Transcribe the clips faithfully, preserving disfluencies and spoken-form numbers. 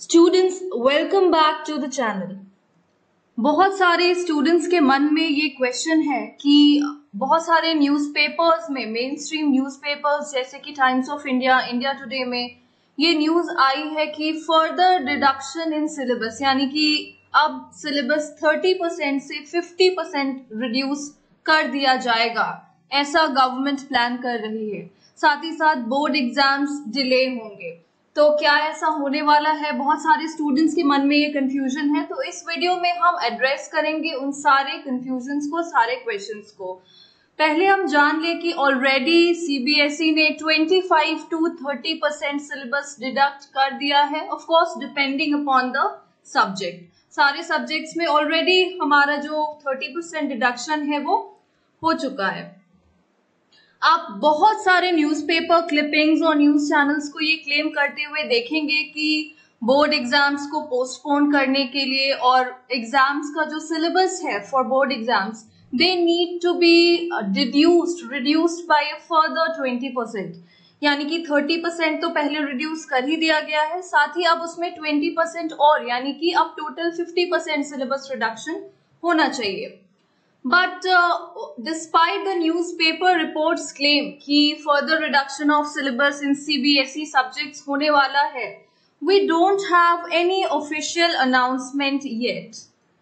Students welcome back to the channel. बहुत सारे students के मन में ये क्वेश्चन है कि बहुत सारे न्यूज़पेपर्स में, मेन स्ट्रीम न्यूज़पेपर्स जैसे कि Times of India, India Today में ये न्यूज़ आई है कि फर्दर रिडक्शन इन सिलेबस, यानी कि अब सिलेबस तीस परसेंट से पचास परसेंट रिड्यूस कर दिया जाएगा, ऐसा गवर्नमेंट प्लान कर रही है। साथ ही साथ बोर्ड एग्जाम्स डिले होंगे। तो क्या ऐसा होने वाला है? बहुत सारे स्टूडेंट्स के मन में ये कंफ्यूजन है, तो इस वीडियो में हम एड्रेस करेंगे उन सारे कंफ्यूजन्स को, सारे क्वेश्चंस को। पहले हम जान ले कि ऑलरेडी सीबीएसई ने पच्चीस टू तीस परसेंट सिलेबस डिडक्ट कर दिया है, of course depending upon the subject. सारे सब्जेक्ट्स में ऑलरेडी हमारा जो तीस परसेंट डिडक्शन है वो हो चुका है। आप बहुत सारे न्यूज़पेपर क्लिपिंग्स और न्यूज़ चैनल्स को ये क्लेम करते हुए देखेंगे कि बोर्ड एग्जाम्स को पोस्टपोन करने के लिए और एग्जाम्स का जो सिलेबस है for board exams, they need to be reduced reduced by a further twenty percent, यानी कि तीस परसेंट तो पहले रिड्यूस कर ही दिया गया है, साथ ही अब उसमें बीस परसेंट और, यानी कि अब टोटल पचास परसेंट सिलेबस रिडक्शन होना चाहिए। But uh, despite the newspaper reports claim कि further reduction of syllabus in C B S E subjects होने वाला है, we don't have any official announcement yet.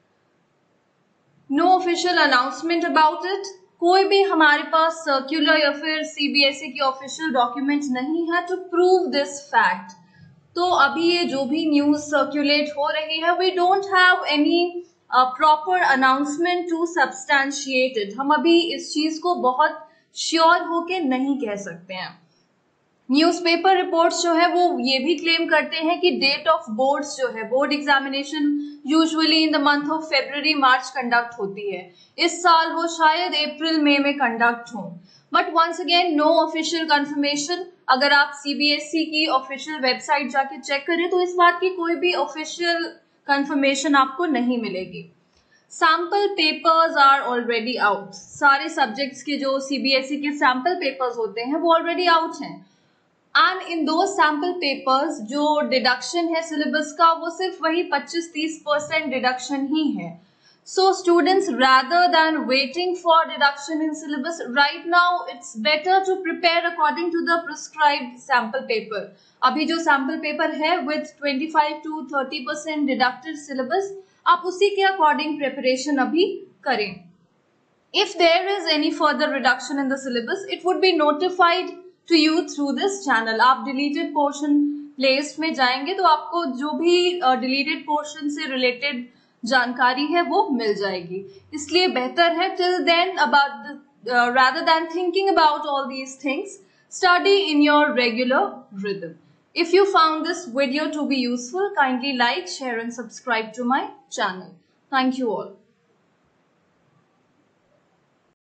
No official announcement about it. कोई भी हमारे पास circular या फिर C B S E की official document नहीं है to prove this fact. तो अभी ये जो भी news circulate हो रही है, we don't have any proper announcement to substantiated. हम अभी इस चीज को बहुत श्योर होके नहीं कह सकते हैं। न्यूज़पेपर रिपोर्ट्स जो है वो ये भी क्लेम करते हैं कि डेट ऑफ बोर्ड्स जो है, board examination usually in the month of February March conduct होती है। इस साल वो शायद अप्रैल मई में कंडक्ट हो, but once again no official confirmation. अगर आप सीबीएसई की ऑफिशियल वेबसाइट जाके चेक करें तो इस बात की कोई भी ऑफिशियल कंफर्मेशन आपको नहीं मिलेगी। Sample papers are already out. सारे सब्जेक्ट्स के जो सीबीएसई के सैंपल पेपर्स होते हैं वो ऑलरेडी आउट हैं, एंड इन दो सैंपल पेपर्स जो डिडक्शन है सिलेबस का वो सिर्फ वही पच्चीस तीस परसेंट डिडक्शन ही है। So students, rather than waiting for reduction in syllabus, right now it's better to prepare according to the prescribed sample paper. अभी जो सैंपल पेपर है with पच्चीस to तीस परसेंट डिडक्टेड सिलेबस, आप उसी के अकॉर्डिंग प्रिपरेशन अभी करें। If there is any further reduction in the syllabus, it would be notified to you through this channel. आप deleted portion playlist में जाएंगे तो आपको जो भी deleted portion से related जानकारी है वो मिल जाएगी। इसलिए बेहतर है till then about the, uh, rather than thinking about all these things, study in your regular rhythm. If you found this video to be useful, kindly like, share and subscribe to my channel. Thank you all.